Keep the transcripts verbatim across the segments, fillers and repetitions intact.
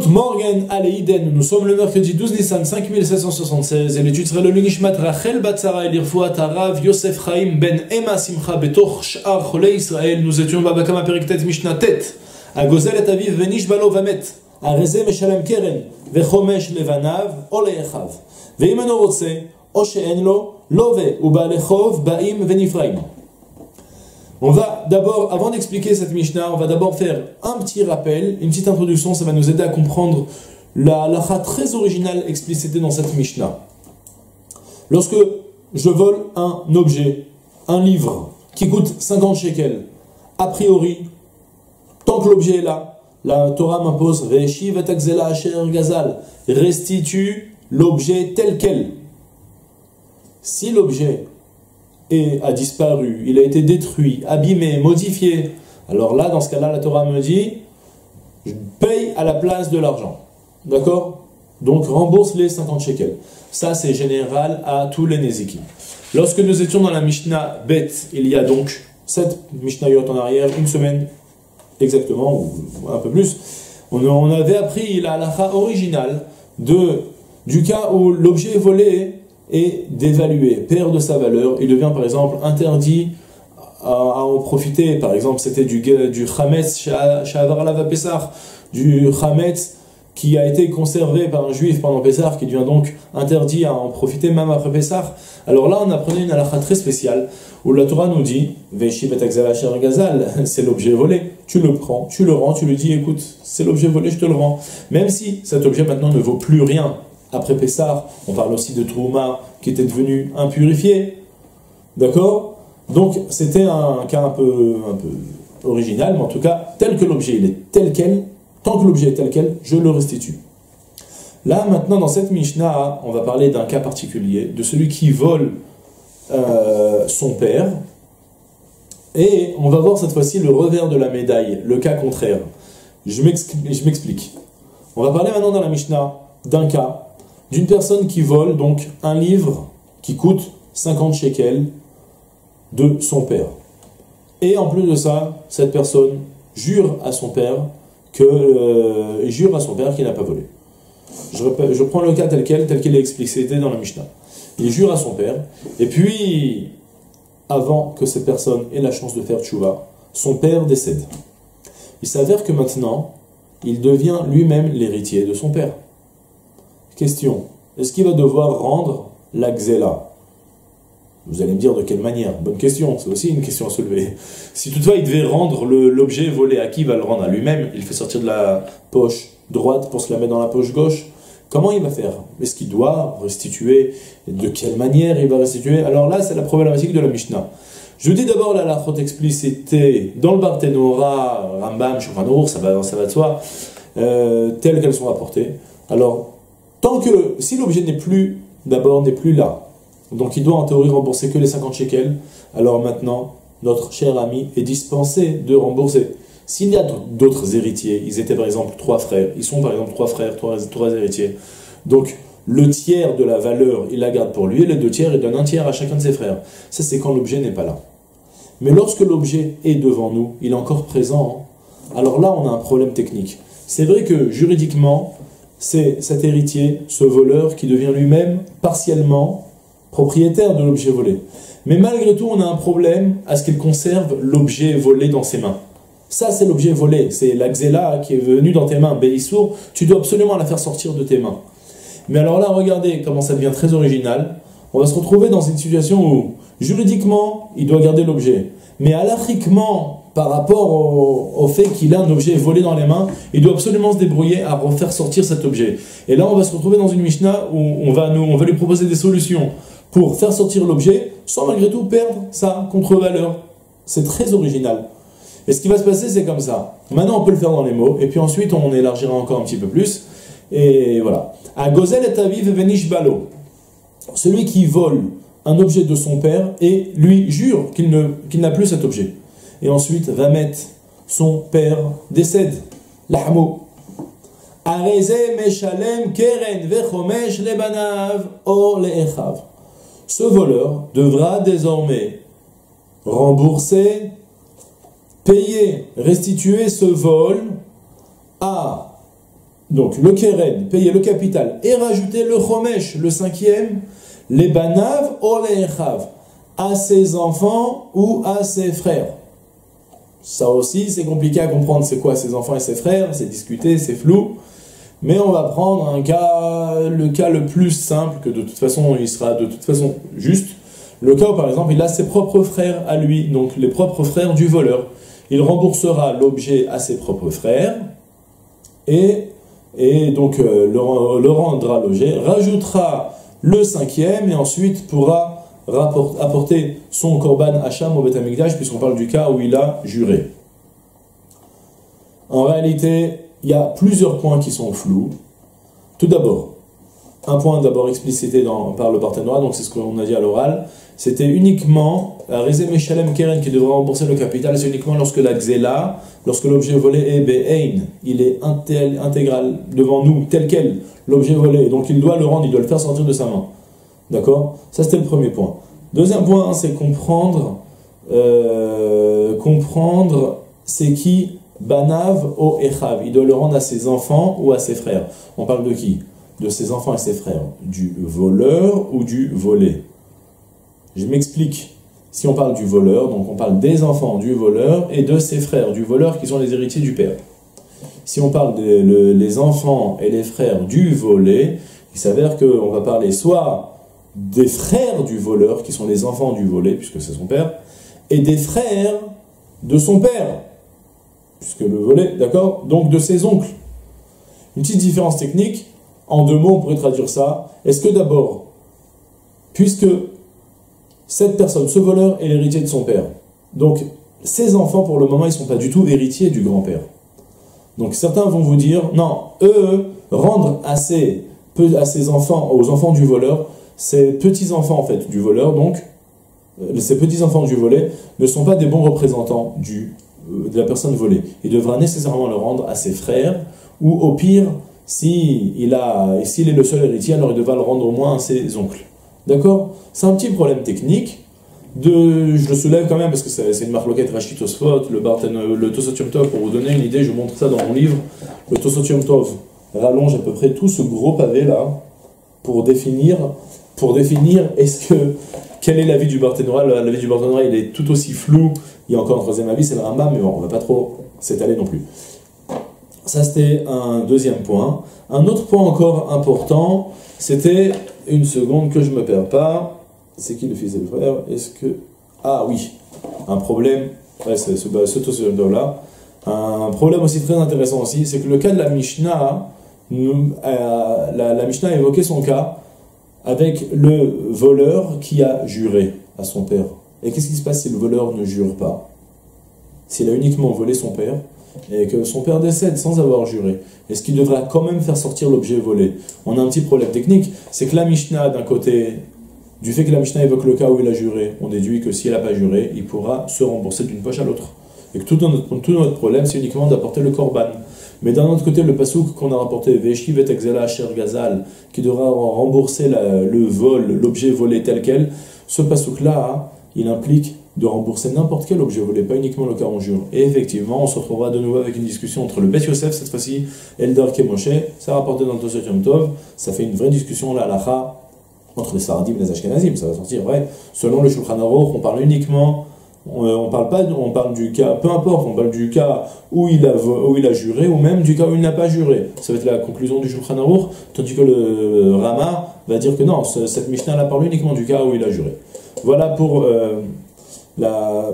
Good morning, Aleiden. Nous sommes le mercredi douze Nissan cinq mille sept cent soixante-seize et l'étude serait le Nishmat Rachel Batzara et l'Irfouat Arav Yosef Chaim Ben Emma Simcha Betoch Sh'ar Cholei Israël. Nous étions Babakama Periktet Mishnah Tet. A Gozel et Aviv Venish Balo Vamet. A Reze Meshalem Keren. Vechomesh Levanav Olechav. Veimano Rotse. Oshe'en Lo. Love Ubalechov Baim Venifraim. On va d'abord, avant d'expliquer cette Mishnah, on va d'abord faire un petit rappel, une petite introduction, ça va nous aider à comprendre la halakha très originale explicitée dans cette Mishnah. Lorsque je vole un objet, un livre, qui coûte cinquante shekels, a priori, tant que l'objet est là, la Torah m'impose « Re'eshiv et akzela asher gazal » restitue l'objet tel quel. Si l'objet et a disparu, il a été détruit, abîmé, modifié, alors là, dans ce cas-là, la Torah me dit, je paye à la place de l'argent. D'accord? Donc, rembourse les cinquante shekels. Ça, c'est général à tous les Nézikim. Lorsque nous étions dans la Mishnah Bet, il y a donc sept Mishnayot en arrière, une semaine exactement, ou un peu plus, on, on avait appris la halakha originale de, du cas où l'objet est volé et d'évaluer, perd de sa valeur, il devient par exemple interdit à, à en profiter. Par exemple, c'était du, du chametz sha'avar alav Pessah, du chametz qui a été conservé par un juif pendant Pessah, qui devient donc interdit à en profiter même après Pessah. Alors là, on apprenait une halakha très spéciale où la Torah nous dit Ve'eshiv et akzela asher gazal, c'est l'objet volé, tu le prends, tu le rends, tu lui dis écoute, c'est l'objet volé, je te le rends. Même si cet objet maintenant ne vaut plus rien. Après Pessah, on parle aussi de Trouma qui était devenu impurifié. D'accord? Donc, c'était un cas un peu, un peu original, mais en tout cas, tel que l'objet il est tel quel, tant que l'objet est tel quel, je le restitue. Là, maintenant, dans cette Mishnah, on va parler d'un cas particulier, de celui qui vole euh, son père, et on va voir cette fois-ci le revers de la médaille, le cas contraire. Je m'explique. On va parler maintenant dans la Mishnah d'un cas, d'une personne qui vole donc un livre qui coûte cinquante shekels de son père. Et en plus de ça, cette personne jure à son père que euh, jure à son père qu'il n'a pas volé. Je, je prends le cas tel quel, tel qu'il est explicité dans la Mishnah. Il jure à son père, et puis, avant que cette personne ait la chance de faire tchouva, son père décède. Il s'avère que maintenant, il devient lui-même l'héritier de son père. Question, est-ce qu'il va devoir rendre la xéla? Vous allez me dire de quelle manière? Bonne question, c'est aussi une question à soulever. Si toutefois il devait rendre l'objet volé, à qui il va le rendre? À lui-même? Il fait sortir de la poche droite pour se la mettre dans la poche gauche. Comment il va faire? Est-ce qu'il doit restituer? De quelle manière il va restituer? Alors là, c'est la problématique de la Mishnah. Je vous dis d'abord la halachot explicitée dans le Barthénora, Rambam, Shulchan Aruch, ça va, ça va de soi, euh, telles qu'elles sont rapportées. Alors, tant que, si l'objet n'est plus, d'abord, n'est plus là, donc il doit en théorie rembourser que les cinquante shekels, alors maintenant, notre cher ami est dispensé de rembourser. S'il y a d'autres héritiers, ils étaient par exemple trois frères, ils sont par exemple trois frères, trois, trois héritiers, donc le tiers de la valeur, il la garde pour lui, et les deux tiers, il donne un tiers à chacun de ses frères. Ça, c'est quand l'objet n'est pas là. Mais lorsque l'objet est devant nous, il est encore présent, alors là, on a un problème technique. C'est vrai que juridiquement, c'est cet héritier, ce voleur, qui devient lui-même partiellement propriétaire de l'objet volé. Mais malgré tout, on a un problème à ce qu'il conserve l'objet volé dans ses mains. Ça, c'est l'objet volé, c'est la xéla qui est venue dans tes mains. Béissour, tu dois absolument la faire sortir de tes mains. Mais alors là, regardez comment ça devient très original. On va se retrouver dans une situation où, juridiquement, il doit garder l'objet. Mais halachiquement, par rapport au, au fait qu'il a un objet volé dans les mains, il doit absolument se débrouiller à refaire sortir cet objet. Et là, on va se retrouver dans une Mishnah où on va, nous, on va lui proposer des solutions pour faire sortir l'objet, sans malgré tout perdre sa contre-valeur. C'est très original. Et ce qui va se passer, c'est comme ça. Maintenant, on peut le faire dans les mots, et puis ensuite, on élargira encore un petit peu plus. Et voilà. A Gozel et Aviv Venish Balo. Celui qui vole un objet de son père et lui jure qu'il ne, qu'il n'a plus cet objet. Et ensuite, va mettre son père décède. L'ahmo. Areze meshalem keren vechomesh lebanav or leechav. Ce voleur devra désormais rembourser, payer, restituer ce vol à donc le keren, payer le capital, et rajouter le chomesh, le cinquième, les banav ou les echav, à ses enfants ou à ses frères. Ça aussi, c'est compliqué à comprendre, c'est quoi ses enfants et ses frères, c'est discuté, c'est flou. Mais on va prendre un cas, le cas le plus simple, que de toute façon, il sera de toute façon juste. Le cas où, par exemple, il a ses propres frères à lui, donc les propres frères du voleur. Il remboursera l'objet à ses propres frères, et, et donc euh, le, le rendra l'objet, rajoutera le cinquième, et ensuite pourra rapport, apporter son korban hacham au Beth Amikdash, puisqu'on parle du cas où il a juré. En réalité, il y a plusieurs points qui sont flous. Tout d'abord, un point d'abord explicité dans, par le partenariat, donc c'est ce qu'on a dit à l'oral, c'était uniquement la Rezé Meshalem Keren qui devra rembourser le capital, c'est uniquement lorsque la Xéla, lorsque l'objet volé est Be'ein, il est intel, intégral devant nous, tel quel, l'objet volé, donc il doit le rendre, il doit le faire sortir de sa main. D'accord? Ça c'était le premier point. Deuxième point, c'est comprendre, euh, comprendre c'est qui Banav o Echav, il doit le rendre à ses enfants ou à ses frères. On parle de qui? De ses enfants et ses frères. Du voleur ou du volé? Je m'explique. Si on parle du voleur, donc on parle des enfants du voleur et de ses frères du voleur qui sont les héritiers du père. Si on parle des le, les enfants et les frères du volé, il s'avère qu'on va parler soit des frères du voleur qui sont les enfants du volé, puisque c'est son père, et des frères de son père, puisque le volé, d'accord? Donc de ses oncles. Une petite différence technique, en deux mots on pourrait traduire ça. Est-ce que d'abord, puisque cette personne, ce voleur, est l'héritier de son père, donc ses enfants pour le moment ils ne sont pas du tout héritiers du grand-père. Donc certains vont vous dire, non, eux, rendre à ses, à ses enfants, aux enfants du voleur, ces petits-enfants en fait du voleur, donc, ces petits-enfants du volé ne sont pas des bons représentants du de la personne volée. Il devra nécessairement le rendre à ses frères, ou au pire, s'il a, s'il est le seul héritier, alors il devra le rendre au moins à ses oncles. D'accord? C'est un petit problème technique, de, je le soulève quand même parce que c'est une marloquette Rashi Tosfot, le, le Tosot Yom Tov, pour vous donner une idée, je vous montre ça dans mon livre, le Tosot Yom Tov rallonge à peu près tout ce gros pavé là, pour définir, pour définir est-ce que, quel est l'avis du Barthénois. L'avis du Barthénois, il est tout aussi flou. Il y a encore un troisième avis, c'est le Rambam, mais bon, on ne va pas trop s'étaler non plus. Ça, c'était un deuxième point. Un autre point encore important, c'était, une seconde que je ne me perds pas, c'est qui le fils et le frère? Est-ce que... Ah oui, un problème, ouais, c'est ce, ce, ce là. Un problème aussi très intéressant aussi, c'est que le cas de la Mishnah, nous, euh, la, la Mishnah a évoqué son cas avec le voleur qui a juré à son père. Et qu'est-ce qui se passe si le voleur ne jure pas? S'il a uniquement volé son père, et que son père décède sans avoir juré, est-ce qu'il devra quand même faire sortir l'objet volé? On a un petit problème technique, c'est que la Mishnah, d'un côté, du fait que la Mishnah évoque le cas où il a juré, on déduit que s'il n'a pas juré, il pourra se rembourser d'une poche à l'autre. Et que tout notre, tout notre problème, c'est uniquement d'apporter le korban. Mais d'un autre côté, le pasouk qu'on a rapporté, Veshiv et Exela Asher Gazal, qui devra rembourser la, le vol, l'objet volé tel quel, ce pasouk-là, il implique de rembourser n'importe quel objet volé, pas uniquement le cas en jure. Et effectivement, on se retrouvera de nouveau avec une discussion entre le Bet Yosef, cette fois-ci, Eldar et Moshe, ça rapporté dans le Tosot Yom Tov, ça fait une vraie discussion, la halacha, entre les Saradim et les Ashkenazim, ça va sortir, ouais. Selon le Shulchan Aruch, on parle uniquement, on, on parle pas, on parle du cas, peu importe, on parle du cas où il a, où il a juré, ou même du cas où il n'a pas juré. Ça va être la conclusion du Shulchan Aruch, tandis que le Rama va dire que non, cette Mishnah, là parle uniquement du cas où il a juré. Voilà pour euh, la,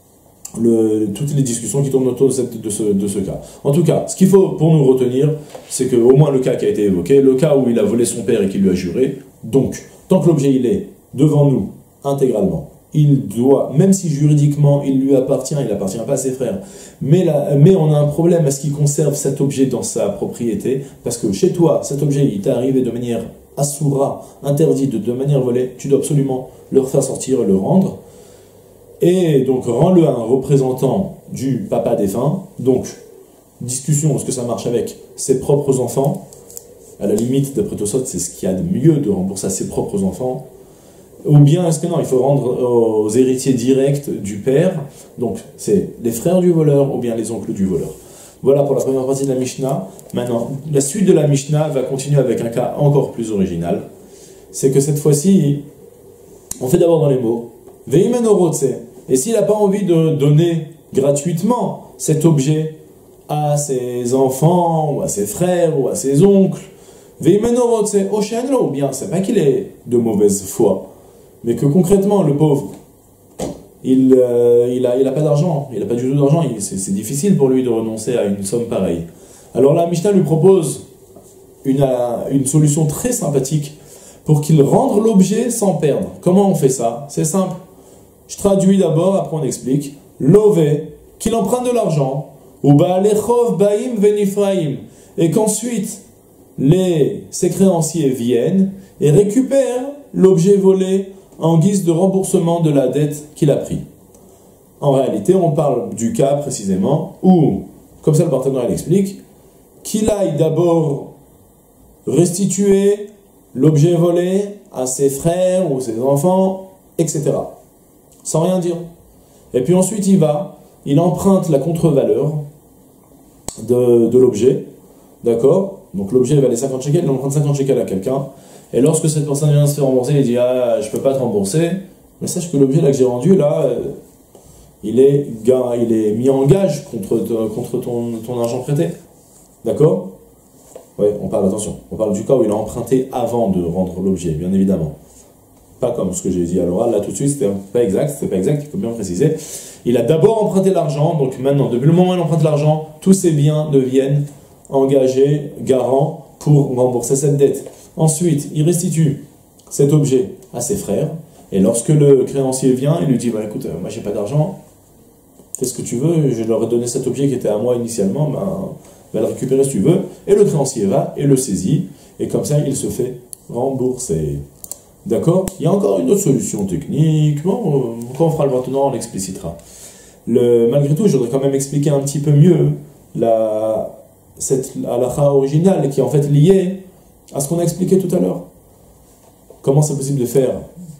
le, toutes les discussions qui tournent autour de, cette, de, ce, de ce cas. En tout cas, ce qu'il faut pour nous retenir, c'est qu'au moins le cas qui a été évoqué, le cas où il a volé son père et qu'il lui a juré, donc, tant que l'objet il est devant nous, intégralement, il doit, même si juridiquement il lui appartient, il n'appartient pas à ses frères, mais, là, mais on a un problème à ce qu'il conserve cet objet dans sa propriété, parce que chez toi, cet objet, il t'est arrivé de manière assoura, interdite, de manière volée, tu dois absolument le faire sortir et le rendre, et donc rends-le à un représentant du papa défunt. Donc, discussion, est-ce que ça marche avec ses propres enfants? À la limite, d'après Tosot, c'est ce qu'il y a de mieux de rembourser à ses propres enfants. Ou bien, est-ce que non, il faut rendre aux héritiers directs du père, donc c'est les frères du voleur ou bien les oncles du voleur. Voilà pour la première partie de la Mishnah. Maintenant, la suite de la Mishnah va continuer avec un cas encore plus original. C'est que cette fois-ci, on fait d'abord dans les mots. Et s'il n'a pas envie de donner gratuitement cet objet à ses enfants, ou à ses frères, ou à ses oncles, ou bien, c'est pas qu'il est de mauvaise foi, mais que concrètement, le pauvre, il n'a euh, il a, il a pas d'argent, il n'a pas du tout d'argent, c'est difficile pour lui de renoncer à une somme pareille. Alors la Mishnah lui propose une, une solution très sympathique pour qu'il rende l'objet sans perdre. Comment on fait ça? C'est simple. Je traduis d'abord, après on explique. Lové, qu'il emprunte de l'argent, ou ba'alechov ba'im venifraim, et qu'ensuite les, ses créanciers viennent et récupèrent l'objet volé en guise de remboursement de la dette qu'il a pris. En réalité, on parle du cas précisément où, comme ça le partenaire l'explique, qu'il aille d'abord restituer l'objet volé à ses frères ou ses enfants, et cetera. Sans rien dire. Et puis ensuite, il va, il emprunte la contre-valeur de, de l'objet, d'accord? Donc l'objet valait cinquante shekels, il emprunte cinquante shekels à quelqu'un, et lorsque cette personne vient se faire rembourser, il dit « Ah, je peux pas te rembourser, mais sache que l'objet là que j'ai rendu, là, euh, il, est, il est mis en gage contre, contre ton, ton argent prêté. » D'accord? Oui, on parle, attention, on parle du cas où il a emprunté avant de rendre l'objet, bien évidemment. Pas comme ce que j'ai dit à l'oral, là tout de suite, c'était pas exact, c'était pas exact, il faut bien préciser. Il a d'abord emprunté l'argent, donc maintenant, depuis le moment où il emprunte l'argent, tous ses biens deviennent engagés, garants, pour rembourser cette dette. Ensuite, il restitue cet objet à ses frères, et lorsque le créancier vient, il lui dit, bah, écoute, euh, moi j'ai pas d'argent, fais ce que tu veux, je leur ai donné cet objet qui était à moi initialement, ben, va le récupérer si tu veux, et le créancier va et le saisit, et comme ça, il se fait rembourser. D'accord? Il y a encore une autre solution technique, bon, quand on fera le maintenant, on l'explicitera. Le, malgré tout, je voudrais quand même expliquer un petit peu mieux la, cette halakha originale qui est en fait liée à ce qu'on a expliqué tout à l'heure. Comment c'est possible de faire,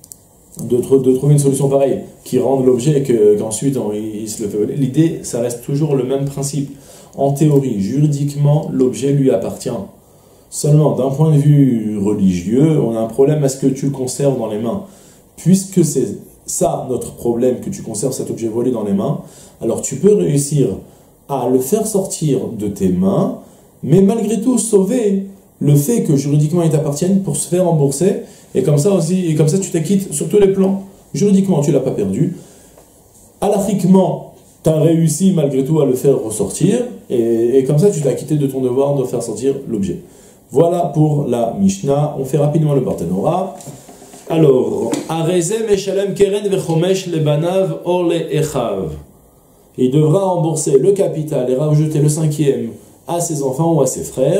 de, de trouver une solution pareille, qui rende l'objet et qu'ensuite qu il, il se le fait voler. L'idée, ça reste toujours le même principe. En théorie, juridiquement, l'objet lui appartient. Seulement, d'un point de vue religieux, on a un problème à ce que tu le conserves dans les mains. Puisque c'est ça notre problème, que tu conserves cet objet volé dans les mains, alors tu peux réussir à le faire sortir de tes mains, mais malgré tout sauver le fait que juridiquement il t'appartienne pour se faire rembourser, et comme ça aussi, et comme ça tu t'acquittes sur tous les plans. Juridiquement, tu ne l'as pas perdu. Halachiquement, tu as réussi malgré tout à le faire ressortir, et, et comme ça tu t'es acquitté de ton devoir de faire sortir l'objet. Voilà pour la Mishnah. On fait rapidement le Barthénora. Alors, Arezem Eshalem Keren Vechomesh Lebanav Or Le'echav. Il devra rembourser le capital et rajouter le cinquième à ses enfants ou à ses frères.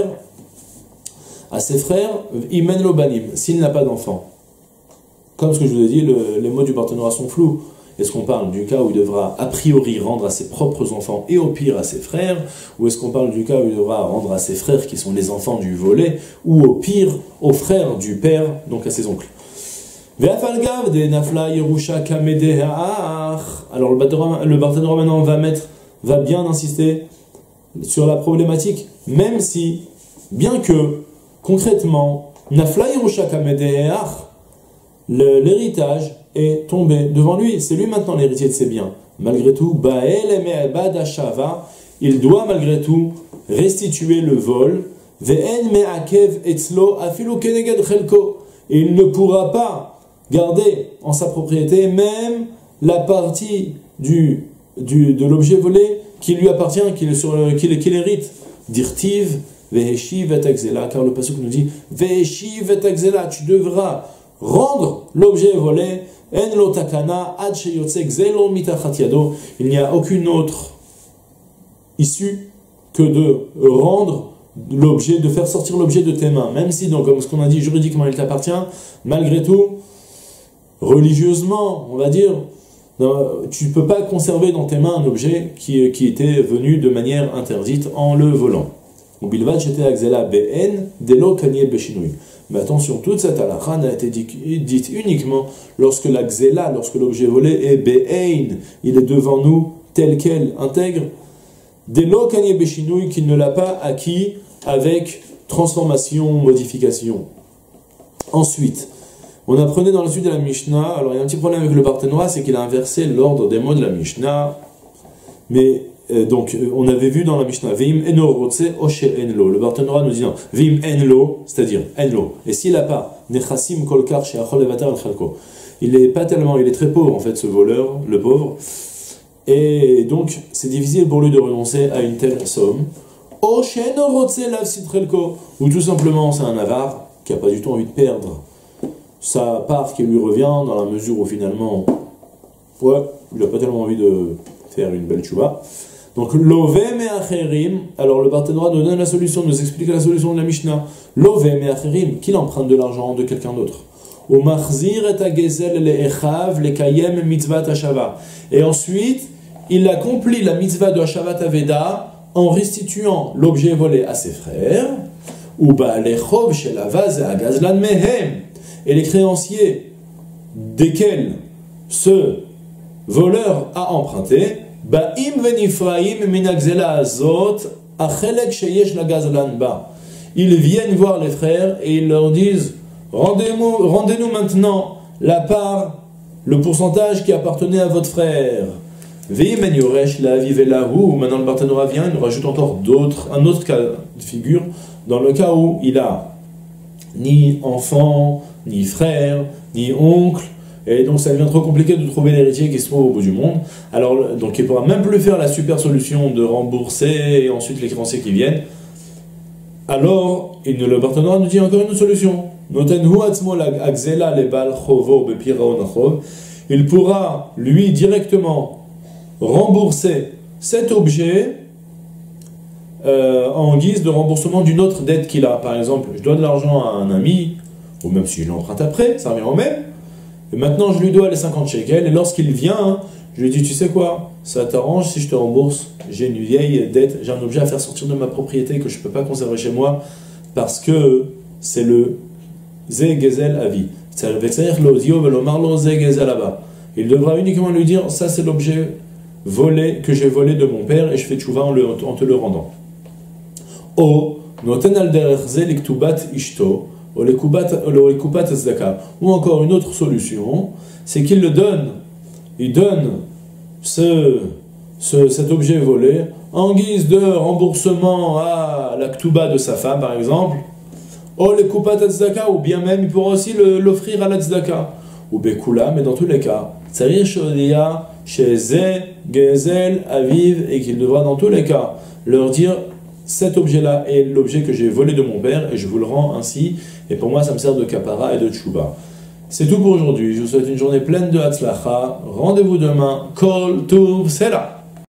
À ses frères, Imen Lobanim, s'il n'a pas d'enfants. Comme ce que je vous ai dit, le, les mots du Barthénora sont flous. Est-ce qu'on parle du cas où il devra a priori rendre à ses propres enfants et au pire à ses frères? Ou est-ce qu'on parle du cas où il devra rendre à ses frères qui sont les enfants du volet? Ou au pire aux frères du père, donc à ses oncles? Alors le Barthénora maintenant va mettre, va bien insister sur la problématique, même si, bien que concrètement, l'héritage est tombé devant lui, c'est lui maintenant l'héritier de ses biens. Malgré tout, il doit malgré tout restituer le vol, et il ne pourra pas garder en sa propriété même la partie du, du, de l'objet volé qui lui appartient, qu'il qu'il qu'il hérite. Dirtiv, Veheshiv et Akzela, car le pasuk nous dit Veheshiv et Akzela, tu devras rendre l'objet volé. En lo takana ad sheyotze gzelo mitachat yado. Il n'y a aucune autre issue que de rendre l'objet, de faire sortir l'objet de tes mains. Même si, donc, comme ce qu'on a dit, juridiquement il t'appartient, malgré tout, religieusement, on va dire, tu ne peux pas conserver dans tes mains un objet qui, qui était venu de manière interdite en le volant. Mais attention, toute cette halakha n'a été dite uniquement lorsque la xéla, lorsque l'objet volé est be'ein, il est devant nous tel quel, intègre, Des lo kanye beshinouy, qu'il ne l'a pas acquis avec transformation, modification. Ensuite, on apprenait dans la suite de la Mishnah, alors il y a un petit problème avec le Barthénois, c'est qu'il a inversé l'ordre des mots de la Mishnah, mais euh, donc on avait vu dans la Mishnah, Veim eno rotse oshe enlo, le Barthénois nous dit non, Veim enlo, c'est-à-dire enlo, et s'il n'a pas, nechassim kolkar sheachol levater al chalko, il n'est pas tellement, il est très pauvre en fait ce voleur, le pauvre, et donc c'est difficile pour lui de renoncer à une telle somme, oshe eno rotse lav sitrelko, ou tout simplement c'est un avare qui n'a pas du tout envie de perdre sa part qui lui revient, dans la mesure où finalement, ouais, il n'a pas tellement envie de faire une belle tchouba. Donc, love me'acherim, alors le Barthénois nous donne la solution, nous explique la solution de la Mishnah. Love me'acherim, qu'il emprunte de l'argent de quelqu'un d'autre. Ou machzir et agezel le'echav le'kayem mitzvat hashava. Et ensuite, il accomplit la mitzvah de Hashavat Aveda en restituant l'objet volé à ses frères. Ou ba'alechov shel avaz et agazlan mehem. Et les créanciers desquels ce voleur a emprunté, ba'im venifraim minagzela azot achelek sheyesh la gazlan ba. Ils viennent voir les frères et ils leur disent rendez-nous, rendez-nous maintenant la part, le pourcentage qui appartenait à votre frère. Ve'im yoresh la vivelahu. Maintenant le Barthénois vient, il nous rajoute encore d'autres, un autre cas de figure, dans le cas où il a ni enfant, ni frère, ni oncle, et donc ça devient trop compliqué de trouver l'héritier qui se trouve au bout du monde. Alors, donc il ne pourra même plus faire la super solution de rembourser et ensuite les créanciers qui viennent. Alors, il ne le Barthénois nous dit encore une solution. Il pourra lui directement rembourser cet objet euh, en guise de remboursement d'une autre dette qu'il a. Par exemple, je dois de l'argent à un ami, ou même si je l'emprunte après, ça revient au même. Et maintenant, je lui dois les cinquante shekels, et lorsqu'il vient, je lui dis, tu sais quoi, ça t'arrange si je te rembourse, j'ai une vieille dette, j'ai un objet à faire sortir de ma propriété que je ne peux pas conserver chez moi, parce que c'est le Ze Gezel Avi. Il devra uniquement lui dire, ça c'est l'objet volé, que j'ai volé de mon père, et je fais tchouva en, le, en te le rendant. O, noten al derech ze liktubat ishto, ou encore une autre solution, c'est qu'il le donne, il donne ce, ce, cet objet volé en guise de remboursement à la ktuba de sa femme, par exemple, ou bien même il pourra aussi l'offrir à la tzedaka, ou bekula, mais dans tous les cas, tsarir shodia chez Ze Gezel Aviv, et qu'il devra dans tous les cas leur dire cet objet-là est l'objet que j'ai volé de mon père et je vous le rends ainsi. Et pour moi, ça me sert de kapara et de tchouba. C'est tout pour aujourd'hui. Je vous souhaite une journée pleine de hatzlacha. Rendez-vous demain. Kol Tuv Sela.